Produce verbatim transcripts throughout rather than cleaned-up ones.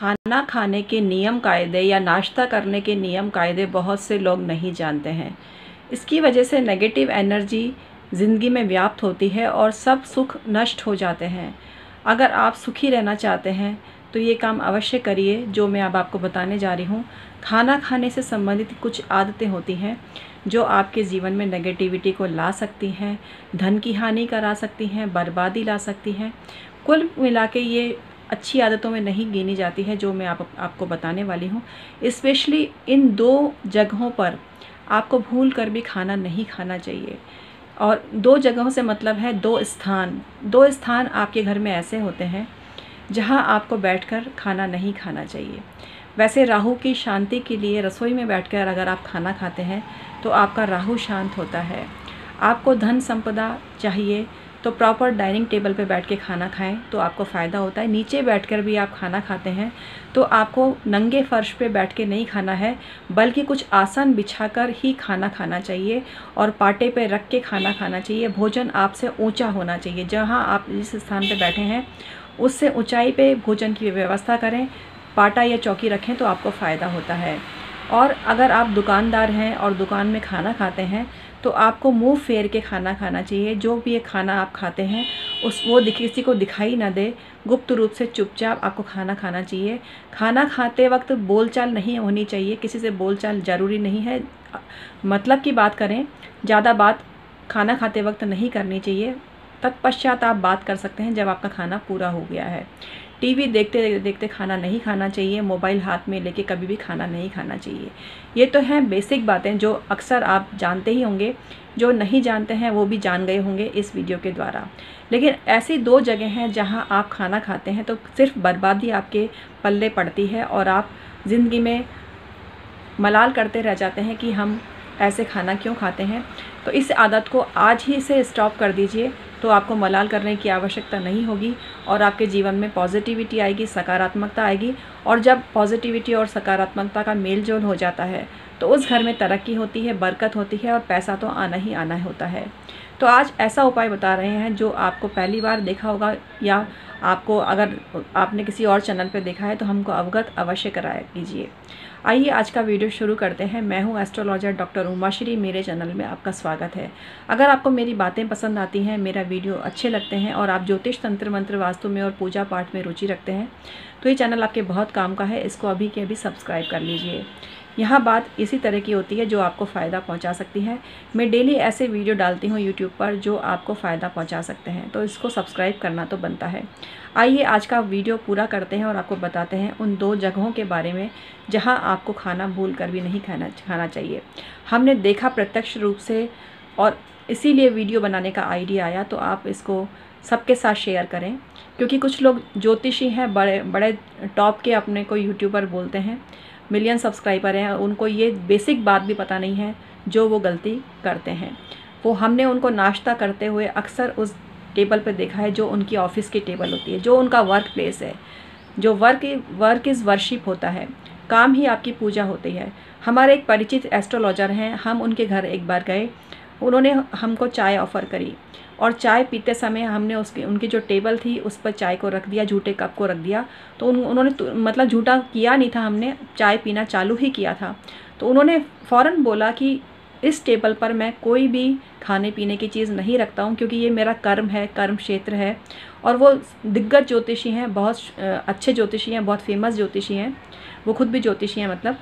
खाना खाने के नियम कायदे या नाश्ता करने के नियम कायदे बहुत से लोग नहीं जानते हैं। इसकी वजह से नेगेटिव एनर्जी ज़िंदगी में व्याप्त होती है और सब सुख नष्ट हो जाते हैं। अगर आप सुखी रहना चाहते हैं तो ये काम अवश्य करिए जो मैं अब आपको बताने जा रही हूँ। खाना खाने से संबंधित कुछ आदतें होती हैं जो आपके जीवन में नेगेटिविटी को ला सकती हैं, धन की हानि करा सकती हैं, बर्बादी ला सकती हैं। कुल मिला के ये अच्छी आदतों में नहीं गिनी जाती है जो मैं आप, आपको बताने वाली हूँ। स्पेशली इन दो जगहों पर आपको भूल कर भी खाना नहीं खाना चाहिए। और दो जगहों से मतलब है दो स्थान दो स्थान आपके घर में ऐसे होते हैं जहाँ आपको बैठकर खाना नहीं खाना चाहिए। वैसे राहु की शांति के लिए रसोई में बैठकर अगर आप खाना खाते हैं तो आपका राहु शांत होता है। आपको धन संपदा चाहिए तो प्रॉपर डाइनिंग टेबल पे बैठ के खाना खाएं तो आपको फ़ायदा होता है। नीचे बैठकर भी आप खाना खाते हैं तो आपको नंगे फर्श पे बैठ के नहीं खाना है, बल्कि कुछ आसन बिछाकर ही खाना खाना चाहिए और पाटे पे रख के खाना खाना चाहिए। भोजन आपसे ऊंचा होना चाहिए। जहां आप जिस स्थान पे बैठे हैं उससे ऊंचाई पे भोजन की व्यवस्था करें, पाटा या चौकी रखें तो आपको फ़ायदा होता है। और अगर आप दुकानदार हैं और दुकान में खाना खाते हैं तो आपको मुंह फेर के खाना खाना चाहिए। जो भी ये खाना आप खाते हैं उस वो किसी को दिखाई ना दे, गुप्त रूप से चुपचाप आपको खाना खाना चाहिए। खाना खाते वक्त बोलचाल नहीं होनी चाहिए, किसी से बोलचाल ज़रूरी नहीं है। मतलब की बात करें, ज़्यादा बात खाना खाते वक्त नहीं करनी चाहिए। तत्पश्चात आप बात कर सकते हैं जब आपका खाना पूरा हो गया है। टीवी देखते देखते खाना नहीं खाना चाहिए। मोबाइल हाथ में लेके कभी भी खाना नहीं खाना चाहिए। ये तो हैं बेसिक बातें जो अक्सर आप जानते ही होंगे। जो नहीं जानते हैं वो भी जान गए होंगे इस वीडियो के द्वारा। लेकिन ऐसी दो जगह हैं जहां आप खाना खाते हैं तो सिर्फ बर्बादी आपके पल्ले पड़ती है और आप ज़िंदगी में मलाल करते रह जाते हैं कि हम ऐसे खाना क्यों खाते हैं। तो इस आदत को आज ही से स्टॉप कर दीजिए तो आपको मलाल करने की आवश्यकता नहीं होगी और आपके जीवन में पॉजिटिविटी आएगी, सकारात्मकता आएगी। और जब पॉजिटिविटी और सकारात्मकता का मेल जोल हो जाता है तो उस घर में तरक्की होती है, बरकत होती है और पैसा तो आना ही आना होता है। तो आज ऐसा उपाय बता रहे हैं जो आपको पहली बार देखा होगा या आपको अगर आपने किसी और चैनल पर देखा है तो हमको अवगत अवश्य कराया कीजिए। आइए आज का वीडियो शुरू करते हैं। मैं हूं एस्ट्रोलॉजर डॉक्टर उमाश्री। मेरे चैनल में आपका स्वागत है। अगर आपको मेरी बातें पसंद आती हैं, मेरा वीडियो अच्छे लगते हैं और आप ज्योतिष, तंत्र मंत्र, वास्तु में और पूजा पाठ में रुचि रखते हैं तो ये चैनल आपके बहुत काम का है। इसको अभी के अभी सब्सक्राइब कर लीजिए। यहाँ बात इसी तरह की होती है जो आपको फ़ायदा पहुँचा सकती है। मैं डेली ऐसे वीडियो डालती हूँ यूट्यूब पर जो आपको फ़ायदा पहुँचा सकते हैं, तो इसको सब्सक्राइब करना तो बनता है। आइए आज का वीडियो पूरा करते हैं और आपको बताते हैं उन दो जगहों के बारे में जहां आपको खाना भूल कर भी नहीं खाना खाना चाहिए। हमने देखा प्रत्यक्ष रूप से और इसीलिए वीडियो बनाने का आइडिया आया। तो आप इसको सबके साथ शेयर करें क्योंकि कुछ लोग ज्योतिषी हैं, बड़े बड़े टॉप के अपने को यूट्यूबर बोलते हैं, मिलियन सब्सक्राइबर हैं, उनको ये बेसिक बात भी पता नहीं है जो वो गलती करते हैं। वो हमने उनको नाश्ता करते हुए अक्सर उस टेबल पर देखा है जो उनकी ऑफिस की टेबल होती है, जो उनका वर्क प्लेस है। जो वर्क वर्क इज़ वर्शिप होता है, काम ही आपकी पूजा होती है। हमारे एक परिचित एस्ट्रोलॉजर हैं, हम उनके घर एक बार गए। उन्होंने हमको चाय ऑफ़र करी और चाय पीते समय हमने उसकी उनकी जो टेबल थी उस पर चाय को रख दिया, झूठे कप को रख दिया। तो उन, उन्होंने तो, मतलब झूठा किया नहीं था, हमने चाय पीना चालू ही किया था। तो उन्होंने फ़ौरन बोला कि इस टेबल पर मैं कोई भी खाने पीने की चीज़ नहीं रखता हूँ क्योंकि ये मेरा कर्म है, कर्म क्षेत्र है। और वो दिग्गज ज्योतिषी हैं, बहुत अच्छे ज्योतिषी हैं, बहुत फेमस ज्योतिषी हैं, वो खुद भी ज्योतिषी हैं मतलब।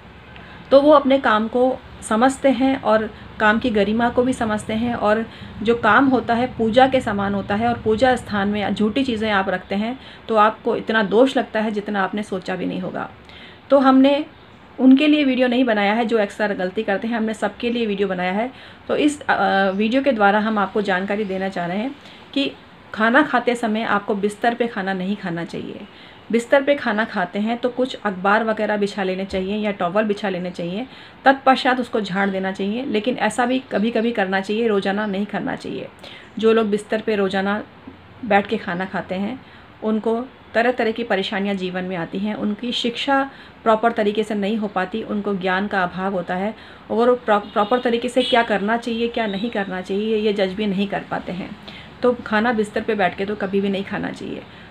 तो वो अपने काम को समझते हैं और काम की गरिमा को भी समझते हैं और जो काम होता है पूजा के समान होता है। और पूजा स्थान में झूठी चीज़ें आप रखते हैं तो आपको इतना दोष लगता है जितना आपने सोचा भी नहीं होगा। तो हमने उनके लिए वीडियो नहीं बनाया है जो अक्सर गलती करते हैं, हमने सबके लिए वीडियो बनाया है। तो इस वीडियो के द्वारा हम आपको जानकारी देना चाह रहे हैं कि खाना खाते समय आपको बिस्तर पे खाना नहीं खाना चाहिए। बिस्तर पे खाना खाते हैं तो कुछ अखबार वगैरह बिछा लेने चाहिए या टॉवल बिछा लेने चाहिए, तत्पश्चात उसको झाड़ देना चाहिए। लेकिन ऐसा भी कभी कभी करना चाहिए, रोज़ाना नहीं करना चाहिए। जो लोग बिस्तर पे रोज़ाना बैठ के खाना खाते हैं उनको तरह तरह की परेशानियां जीवन में आती हैं। उनकी शिक्षा प्रॉपर तरीके से नहीं हो पाती, उनको ज्ञान का अभाव होता है और प्रॉपर तरीके से क्या करना चाहिए क्या नहीं करना चाहिए ये जज भी नहीं कर पाते हैं। तो खाना बिस्तर पे बैठ के तो कभी भी नहीं खाना चाहिए।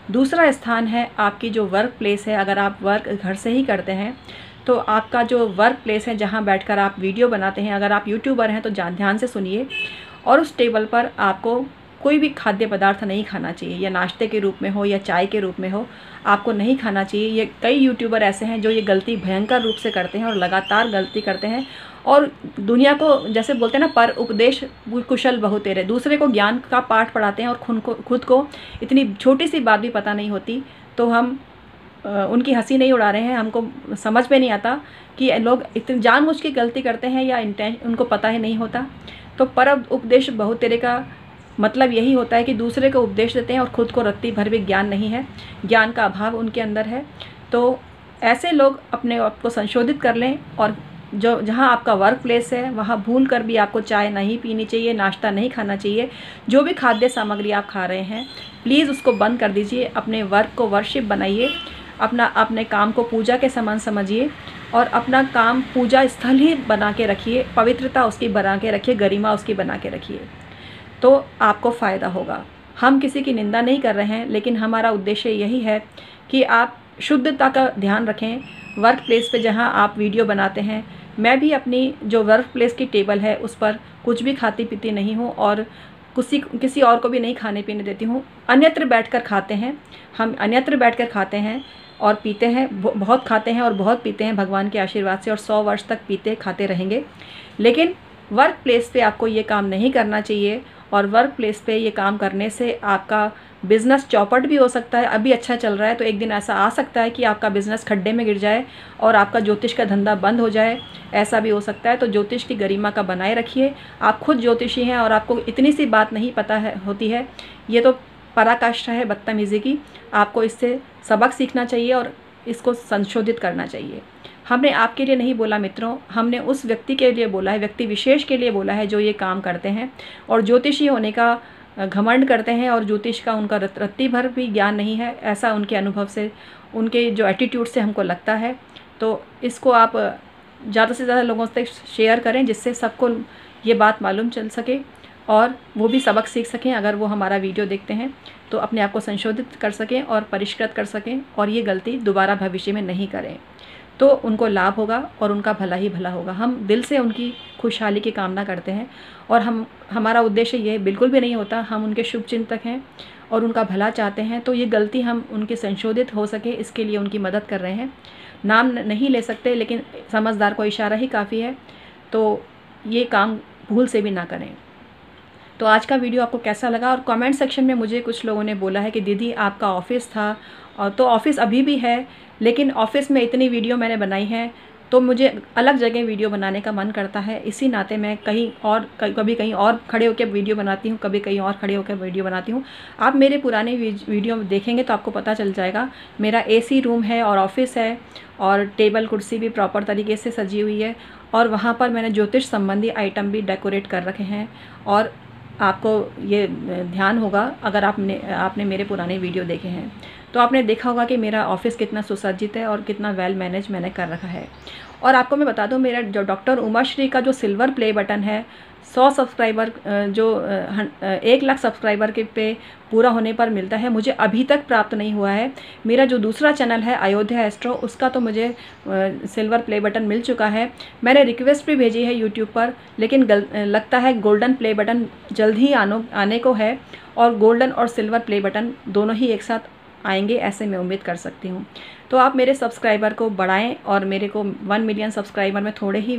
दूसरा स्थान है आपकी जो वर्क प्लेस है। अगर आप वर्क घर से ही करते हैं तो आपका जो वर्क प्लेस है जहाँ बैठकर आप वीडियो बनाते हैं, अगर आप यूट्यूबर हैं तो ध्यान से सुनिए, और उस टेबल पर आपको कोई भी खाद्य पदार्थ नहीं खाना चाहिए, या नाश्ते के रूप में हो या चाय के रूप में हो, आपको नहीं खाना चाहिए। ये कई यूट्यूबर ऐसे हैं जो ये गलती भयंकर रूप से करते हैं और लगातार गलती करते हैं, और दुनिया को जैसे बोलते हैं ना, पर उपदेश कुशल बहु तेरे, दूसरे को ज्ञान का पाठ पढ़ाते हैं और खुद को खुद को इतनी छोटी सी बात भी पता नहीं होती। तो हम उनकी हंसी नहीं उड़ा रहे हैं, हमको समझ में नहीं आता कि लोग इतनी जानबूझ के गलती करते हैं या इंटेंशन उनको पता ही नहीं होता। तो पर उपदेश बहु तेरे का मतलब यही होता है कि दूसरे को उपदेश देते हैं और ख़ुद को रत्ती भर भी ज्ञान नहीं है, ज्ञान का अभाव उनके अंदर है। तो ऐसे लोग अपने आप को संशोधित कर लें, और जो जहाँ आपका वर्क प्लेस है वहाँ भूल कर भी आपको चाय नहीं पीनी चाहिए, नाश्ता नहीं खाना चाहिए। जो भी खाद्य सामग्री आप खा रहे हैं प्लीज़ उसको बंद कर दीजिए। अपने वर्क को वर्शिप बनाइए, अपना अपने काम को पूजा के समान समझिए, और अपना काम पूजा स्थल ही बना के रखिए, पवित्रता उसकी बना के रखिए, गरिमा उसकी बना के रखिए, तो आपको फ़ायदा होगा। हम किसी की निंदा नहीं कर रहे हैं, लेकिन हमारा उद्देश्य यही है कि आप शुद्धता का ध्यान रखें। वर्क प्लेस पे जहाँ आप वीडियो बनाते हैं, मैं भी अपनी जो वर्क प्लेस की टेबल है उस पर कुछ भी खाती पीती नहीं हूँ, और किसी किसी और को भी नहीं खाने पीने देती हूँ। अन्यत्र बैठकर खाते हैं, हम अन्यत्र बैठकर खाते हैं और पीते हैं, बहुत खाते हैं और बहुत पीते हैं भगवान के आशीर्वाद से, और सौ वर्ष तक पीते खाते रहेंगे। लेकिन वर्क प्लेस पे आपको ये काम नहीं करना चाहिए, और वर्क प्लेस पे ये काम करने से आपका बिज़नेस चौपट भी हो सकता है। अभी अच्छा चल रहा है तो एक दिन ऐसा आ सकता है कि आपका बिज़नेस खड्डे में गिर जाए और आपका ज्योतिष का धंधा बंद हो जाए, ऐसा भी हो सकता है। तो ज्योतिष की गरिमा का बनाए रखिए। आप खुद ज्योतिषी हैं और आपको इतनी सी बात नहीं पता है होती है, ये तो पराकाष्ठा है बदतमीज़ी की। आपको इससे सबक सीखना चाहिए और इसको संशोधित करना चाहिए। हमने आपके लिए नहीं बोला मित्रों, हमने उस व्यक्ति के लिए बोला है, व्यक्ति विशेष के लिए बोला है जो ये काम करते हैं और ज्योतिषी होने का घमंड करते हैं, और ज्योतिष का उनका रत्ती भर भी ज्ञान नहीं है, ऐसा उनके अनुभव से, उनके जो एटीट्यूड से हमको लगता है। तो इसको आप ज़्यादा से ज़्यादा लोगों तक शेयर करें, जिससे सबको ये बात मालूम चल सके और वो भी सबक सीख सकें। अगर वो हमारा वीडियो देखते हैं तो अपने आप को संशोधित कर सकें और परिष्कृत कर सकें, और ये गलती दोबारा भविष्य में नहीं करें, तो उनको लाभ होगा और उनका भला ही भला होगा। हम दिल से उनकी खुशहाली की कामना करते हैं, और हम हमारा उद्देश्य ये बिल्कुल भी नहीं होता, हम उनके शुभ चिंतक हैं और उनका भला चाहते हैं। तो ये गलती हम उनके संशोधित हो सके इसके लिए उनकी मदद कर रहे हैं। नाम नहीं ले सकते, लेकिन समझदार को इशारा ही काफ़ी है, तो ये काम भूल से भी ना करें। तो आज का वीडियो आपको कैसा लगा? और कमेंट सेक्शन में मुझे कुछ लोगों ने बोला है कि दीदी आपका ऑफिस था, और तो ऑफिस अभी भी है, लेकिन ऑफिस में इतनी वीडियो मैंने बनाई है तो मुझे अलग जगह वीडियो बनाने का मन करता है। इसी नाते मैं कहीं और कभी कहीं और खड़े होकर वीडियो बनाती हूँ, कभी कहीं और खड़े होकर वीडियो बनाती हूँ। आप मेरे पुराने वीडियो देखेंगे तो आपको पता चल जाएगा। मेरा एसी रूम है और ऑफिस है, और टेबल कुर्सी भी प्रॉपर तरीके से सजी हुई है, और वहाँ पर मैंने ज्योतिष संबंधी आइटम भी डेकोरेट कर रखे हैं। और आपको ये ध्यान होगा, अगर आपने आपने मेरे पुराने वीडियो देखे हैं तो आपने देखा होगा कि मेरा ऑफिस कितना सुसज्जित है और कितना वेल मैनेज मैंने कर रखा है। और आपको मैं बता दूं, मेरा जो डॉक्टर उमाश्री का जो सिल्वर प्ले बटन है, सौ सब्सक्राइबर जो एक लाख सब्सक्राइबर के पे पूरा होने पर मिलता है, मुझे अभी तक प्राप्त नहीं हुआ है। मेरा जो दूसरा चैनल है अयोध्या एस्ट्रो, उसका तो मुझे सिल्वर प्ले बटन मिल चुका है। मैंने रिक्वेस्ट भी भेजी है यूट्यूब पर, लेकिन गल, लगता है गोल्डन प्ले बटन जल्द ही आनो आने को है, और गोल्डन और सिल्वर प्ले बटन दोनों ही एक साथ आएंगे, ऐसे मैं उम्मीद कर सकती हूँ। तो आप मेरे सब्सक्राइबर को बढ़ाएं, और मेरे को वन मिलियन सब्सक्राइबर में थोड़े ही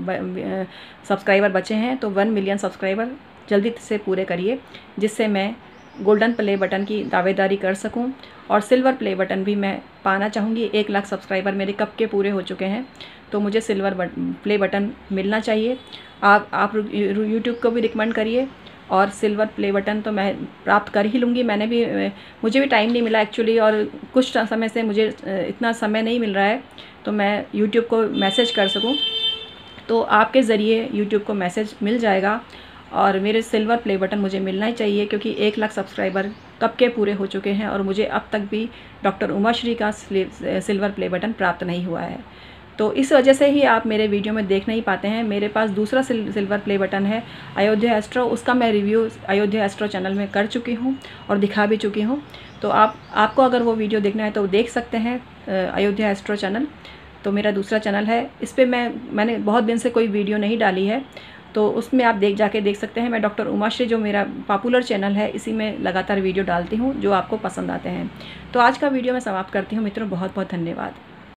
सब्सक्राइबर बचे हैं, तो वन मिलियन सब्सक्राइबर जल्दी से पूरे करिए, जिससे मैं गोल्डन प्ले बटन की दावेदारी कर सकूं, और सिल्वर प्ले बटन भी मैं पाना चाहूँगी। एक लाख सब्सक्राइबर मेरे कब के पूरे हो चुके हैं, तो मुझे सिल्वर बट, प्ले बटन मिलना चाहिए। आप आप यूट्यूब को भी रिकमेंड करिए, और सिल्वर प्ले बटन तो मैं प्राप्त कर ही लूँगी। मैंने भी मुझे भी टाइम नहीं मिला एक्चुअली, और कुछ समय से मुझे इतना समय नहीं मिल रहा है तो मैं यूट्यूब को मैसेज कर सकूं, तो आपके ज़रिए यूट्यूब को मैसेज मिल जाएगा, और मेरे सिल्वर प्ले बटन मुझे मिलना ही चाहिए, क्योंकि एक लाख सब्सक्राइबर कब के पूरे हो चुके हैं और मुझे अब तक भी डॉक्टर उमाश्री का सिल्वर प्ले बटन प्राप्त नहीं हुआ है। तो इस वजह से ही आप मेरे वीडियो में देख नहीं पाते हैं। मेरे पास दूसरा सिल, सिल्वर प्ले बटन है अयोध्या एस्ट्रो, उसका मैं रिव्यू अयोध्या एस्ट्रो चैनल में कर चुकी हूँ और दिखा भी चुकी हूँ। तो आप आपको अगर वो वीडियो देखना है तो देख सकते हैं अयोध्या एस्ट्रो चैनल। तो मेरा दूसरा चैनल है, इस पर मैं मैंने बहुत दिन से कोई वीडियो नहीं डाली है, तो उसमें आप देख जाके देख सकते हैं। मैं डॉक्टर उमाश्री जो मेरा पॉपुलर चैनल है, इसी में लगातार वीडियो डालती हूँ जो आपको पसंद आते हैं। तो आज का वीडियो मैं समाप्त करती हूँ मित्रों, बहुत बहुत धन्यवाद।